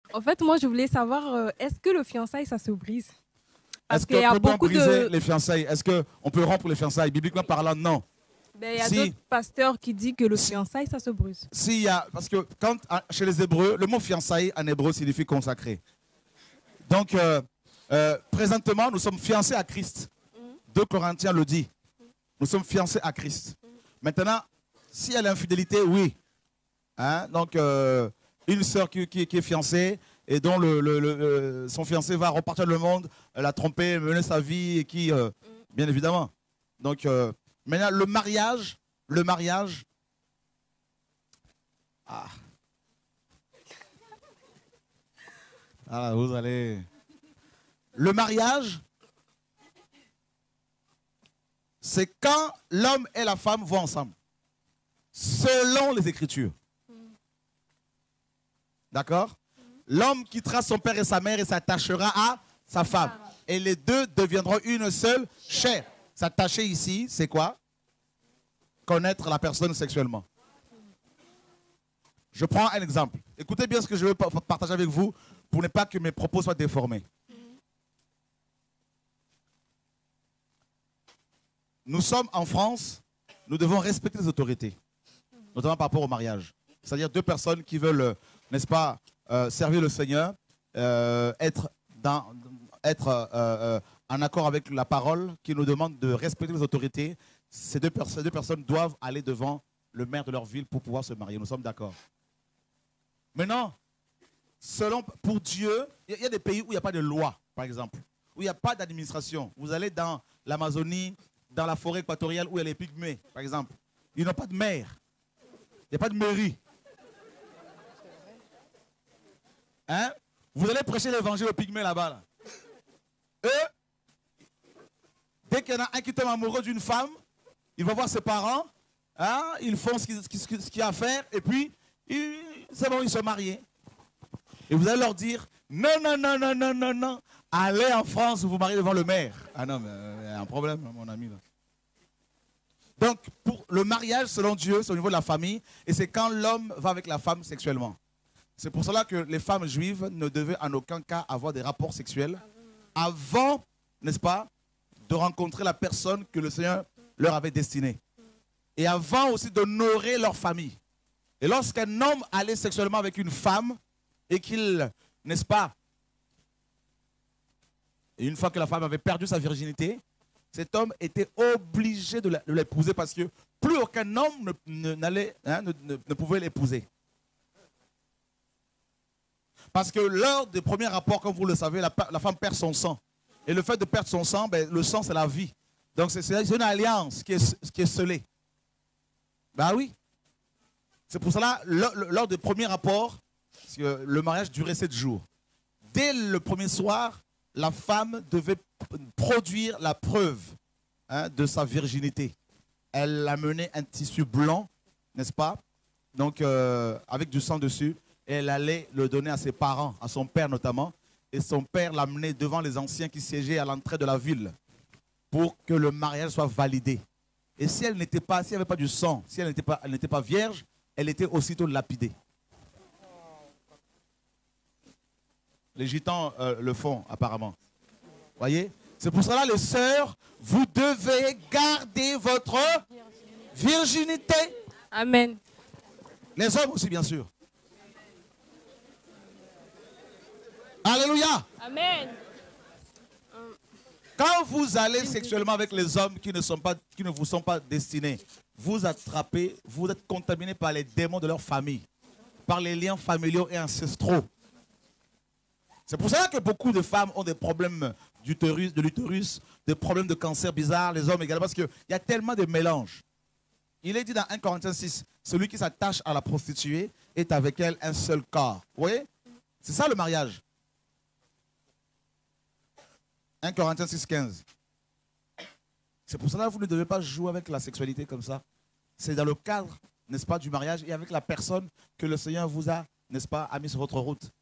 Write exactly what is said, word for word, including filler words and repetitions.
En fait, moi, je voulais savoir, euh, est-ce que le fiançailles, ça se brise? Parce Est-ce qu'il y a qu'on peut beaucoup briser de... les fiançailles? Est-ce qu'on peut rompre les fiançailles? Bibliquement parlant, non. Ben, il y a Si, d'autres pasteurs qui disent que le si, fiançailles, ça se brise. si y a, parce que quand, chez les Hébreux, le mot fiançailles en hébreu signifie consacré. Donc, euh, euh, présentement, nous sommes fiancés à Christ. deux Corinthiens le dit. Nous sommes fiancés à Christ. Maintenant, s'il y a l'infidélité, oui. Hein? Donc, euh, une sœur qui, qui, qui est fiancée et dont le, le, le, son fiancé va repartir le monde, la tromper, mener sa vie, et qui, euh, bien évidemment. Donc, euh, maintenant, le mariage, le mariage, ah, ah vous allez, le mariage, c'est quand l'homme et la femme vont ensemble, selon les Écritures. D'accord? L'homme quittera son père et sa mère et s'attachera à sa femme. Et les deux deviendront une seule chair. S'attacher ici, c'est quoi? Connaître la personne sexuellement. Je prends un exemple. Écoutez bien ce que je veux partager avec vous pour ne pas que mes propos soient déformés. Nous sommes en France, nous devons respecter les autorités, notamment par rapport au mariage. C'est-à-dire deux personnes qui veulent, n'est-ce pas, euh, servir le Seigneur, euh, être, dans, être euh, euh, en accord avec la parole qui nous demande de respecter les autorités. Ces deux, ces deux personnes doivent aller devant le maire de leur ville pour pouvoir se marier. Nous sommes d'accord. Maintenant, selon, pour Dieu, il y, y a des pays où il n'y a pas de loi, par exemple, où il n'y a pas d'administration. Vous allez dans l'Amazonie, dans la forêt équatoriale où il y a les pygmées, par exemple. Ils n'ont pas de maire. Il n'y a pas de mairie. Hein? Vous allez prêcher l'évangile aux pygmées là-bas. Là. Eux, dès qu'il y en a un qui tombe amoureux d'une femme, il va voir ses parents, hein? Ils font ce qu'il ce qu'il y a à faire, et puis, c'est bon, ils sont mariés. Et vous allez leur dire, non, non, non, non, non, non, non, allez en France, vous vous mariez devant le maire. Ah non, mais il y a un problème, mon ami. Là. Donc, pour le mariage, selon Dieu, c'est au niveau de la famille, et c'est quand l'homme va avec la femme sexuellement. C'est pour cela que les femmes juives ne devaient en aucun cas avoir des rapports sexuels avant, n'est-ce pas, de rencontrer la personne que le Seigneur leur avait destinée. Et avant aussi d'honorer leur famille. Et lorsqu'un homme allait sexuellement avec une femme, et qu'il, n'est-ce pas, et une fois que la femme avait perdu sa virginité, cet homme était obligé de l'épouser parce que plus aucun homme ne, ne, n'allait, hein, ne, ne, ne pouvait l'épouser. Parce que lors des premiers rapports, comme vous le savez, la, la femme perd son sang. Et le fait de perdre son sang, ben, le sang c'est la vie. Donc c'est une alliance qui est, qui est scellée. Ben oui. C'est pour cela, lors, lors des premiers rapports, parce que le mariage durait sept jours. Dès le premier soir, la femme devait produire la preuve hein, de sa virginité. Elle amenait un tissu blanc, n'est-ce pas? Donc, euh, avec du sang dessus. Et elle allait le donner à ses parents, à son père notamment. Et son père l'amenait devant les anciens qui siégeaient à l'entrée de la ville pour que le mariage soit validé. Et si elle n'était pas, s'il n'y avait pas du sang, si elle n'était pas, elle n'était pas vierge, elle était aussitôt lapidée. Les gitans euh, le font apparemment. Voyez? C'est pour cela, les sœurs, vous devez garder votre virginité. Amen. Les hommes aussi, bien sûr. Alléluia. Amen. Quand vous allez sexuellement avec les hommes qui ne, sont pas, qui ne vous sont pas destinés, vous attrapez, vous êtes contaminé par les démons de leur famille, par les liens familiaux et ancestraux. C'est pour ça que beaucoup de femmes ont des problèmes d'utérus, de l'utérus, des problèmes de cancer bizarres, les hommes également, parce qu'il y a tellement de mélanges. Il est dit dans un Corinthiens six, celui qui s'attache à la prostituée est avec elle un seul corps. Vous voyez? C'est ça le mariage. un Corinthiens six, quinze. C'est pour cela que vous ne devez pas jouer avec la sexualité comme ça. C'est dans le cadre, n'est-ce pas, du mariage et avec la personne que le Seigneur vous a, n'est-ce pas, a mis sur votre route.